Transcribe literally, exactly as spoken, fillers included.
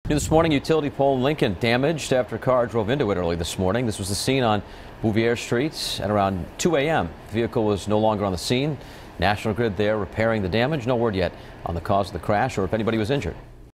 This morning, utility pole in Lincoln damaged after a car drove into it early this morning. This was the scene on Bouvier Street at around two A M The vehicle was no longer on the scene. National Grid there repairing the damage. No word yet on the cause of the crash or if anybody was injured.